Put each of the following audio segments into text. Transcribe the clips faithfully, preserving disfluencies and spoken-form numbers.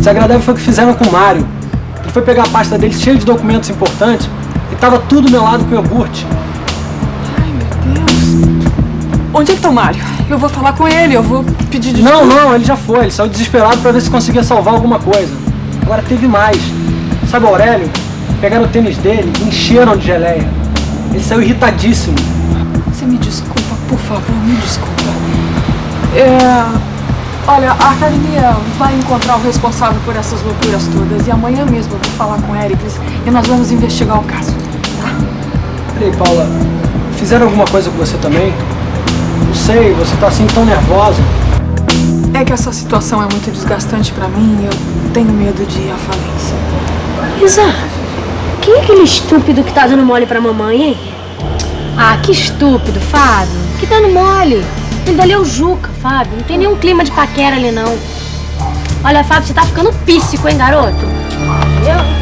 desagradável foi o que fizeram com o Mário. Ele foi pegar a pasta dele cheia de documentos importantes e tava tudo melado com iogurte. Ai, meu Deus. Onde é que tá o Mário? Eu vou falar com ele, eu vou pedir desculpa. Não, não, ele já foi. Ele saiu desesperado pra ver se conseguia salvar alguma coisa. Agora teve mais. Sabe o Aurélio? Pegaram o tênis dele e encheram de geleia. Ele saiu irritadíssimo. Você me desculpa, por favor, me desculpa. É... Olha, a academia vai encontrar o responsável por essas loucuras todas. E amanhã mesmo eu vou falar com o Éricles e nós vamos investigar o caso, tá? Peraí, Paula. Fizeram alguma coisa com você também? Não sei, você tá assim tão nervosa. É que essa situação é muito desgastante pra mim e eu tenho medo de ir à falência. Isa, quem é aquele estúpido que tá dando mole pra mamãe, hein? Ah, que estúpido, Fábio. Que dando mole? Ainda ali é o Juca, Fábio. Não tem nenhum clima de paquera ali, não. Olha, Fábio, você tá ficando píssico, hein, garoto? Eu...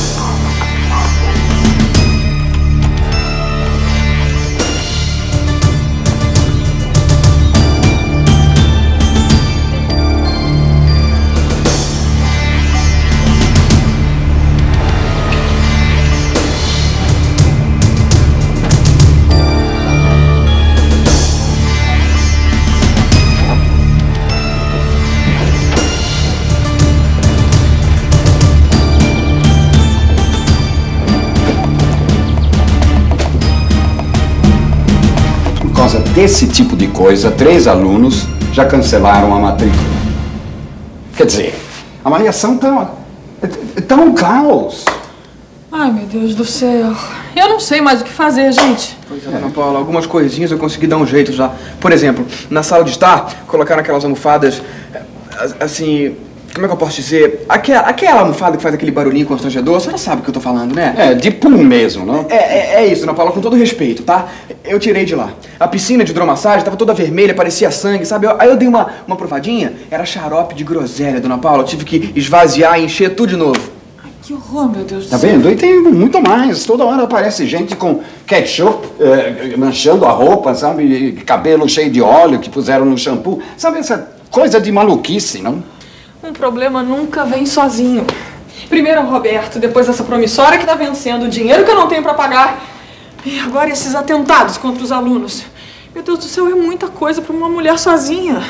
Desse tipo de coisa, três alunos já cancelaram a matrícula. Quer dizer, a avaliação tá, tá um caos. Ai, meu Deus do céu. Eu não sei mais o que fazer, gente. Pois é, Dona Paula, algumas coisinhas eu consegui dar um jeito já. Por exemplo, na sala de estar, colocaram aquelas almofadas, assim... Como é que eu posso dizer? Aquela, aquela almofada que faz aquele barulhinho constrangedor, a senhora sabe o que eu tô falando, né? É, de pum mesmo, não? É, é, é isso, Dona Paula, com todo respeito, tá? Eu tirei de lá. A piscina de hidromassagem tava toda vermelha, parecia sangue, sabe? Aí eu dei uma, uma provadinha, era xarope de groselha, Dona Paula. Eu tive que esvaziar e encher tudo de novo. Ai, que horror, meu Deus do Tá céu. vendo? E tem muito mais. Toda hora aparece gente com ketchup eh, manchando a roupa, sabe? E cabelo cheio de óleo que puseram no shampoo. Sabe essa coisa de maluquice, não? Um problema nunca vem sozinho. Primeiro o Roberto, depois essa promissória que tá vencendo, o dinheiro que eu não tenho pra pagar. E agora esses atentados contra os alunos. Meu Deus do céu, é muita coisa pra uma mulher sozinha.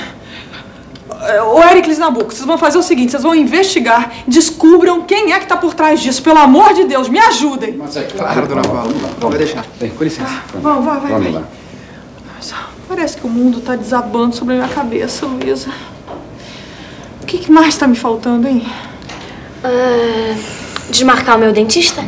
O Éricles Nabuco, vocês vão fazer o seguinte, vocês vão investigar, descubram quem é que tá por trás disso. Pelo amor de Deus, me ajudem. Mas é Claro, Dona Paula. Vai deixar. Vem, com licença. Ah, vamos, vai, vai, Vamos vai. lá. Nossa, parece que o mundo tá desabando sobre a minha cabeça, Luísa. O que, que mais tá me faltando, hein? Uh, desmarcar o meu dentista?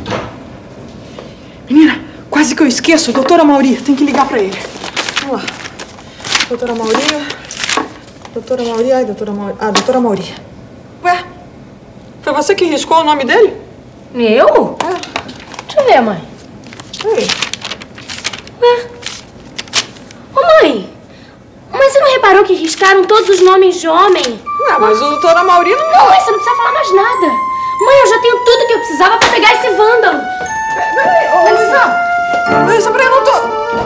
Menina, quase que eu esqueço. Doutora Mauri, tem que ligar pra ele. Vamos lá. Doutora Mauri. Doutora Mauri. Ai, doutora Mauri. Ah, doutora Mauri. Ué? Foi você que riscou o nome dele? Eu? É. Deixa eu ver, mãe. Ei. Ué? Ô, mãe! Mas você não reparou que riscaram todos os nomes de homem? Ué, mas o doutora Mauri não... Não, mãe, você não precisa falar mais nada. Mãe, eu já tenho tudo que eu precisava pra pegar esse vândalo. Peraí, ô, Luísa. Luísa, peraí, eu não tô...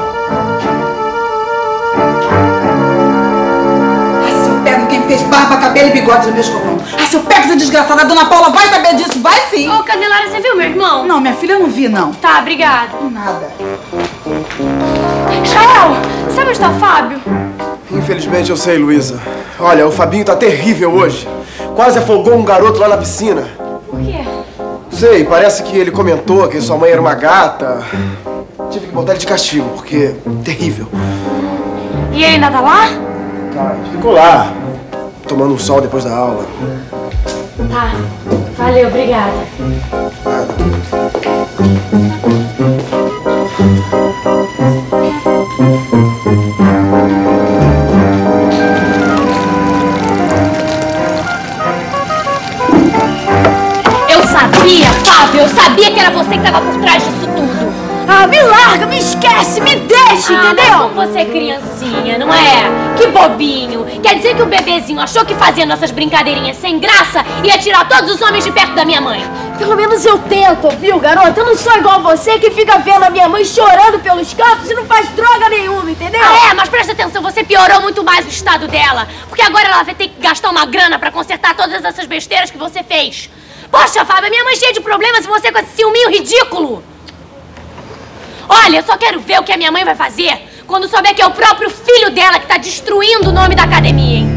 Ah, se eu pego quem fez barba, cabelo e bigode no meu escovão. Ah, se eu pego essa desgraçada, a Dona Paula vai saber disso, vai sim. Ô, Candelária, você viu meu irmão? Não, minha filha, eu não vi, não. Tá, obrigada. Nada. Israel, sabe onde tá o Fábio? Infelizmente eu sei, Luísa. Olha, o Fabinho tá terrível hoje. Quase afogou um garoto lá na piscina. Por quê? Sei, parece que ele comentou que sua mãe era uma gata. Tive que botar ele de castigo, porque... terrível. E ele ainda tá lá? Tá, ficou lá, tomando um sol depois da aula. Tá, valeu, obrigada. Eu sabia, Fábio, eu sabia que era você que tava por trás disso tudo. Ah, me larga, me esquece, me deixa, Ah, entendeu? mas como você é criancinha, não é? Que bobinho. Quer dizer que o bebezinho achou que fazendo essas brincadeirinhas sem graça ia tirar todos os homens de perto da minha mãe. Pelo menos eu tento, viu, garota? Eu não sou igual você que fica vendo a minha mãe chorando pelos cantos e não faz droga nenhuma, entendeu? Ah, é? Mas presta atenção, você piorou muito mais o estado dela. Porque agora ela vai ter que gastar uma grana pra consertar todas essas besteiras que você fez. Poxa, Fábio, minha mãe cheia de problemas e você com esse ciúminho ridículo. Olha, eu só quero ver o que a minha mãe vai fazer quando souber que é o próprio filho dela que tá destruindo o nome da academia, hein?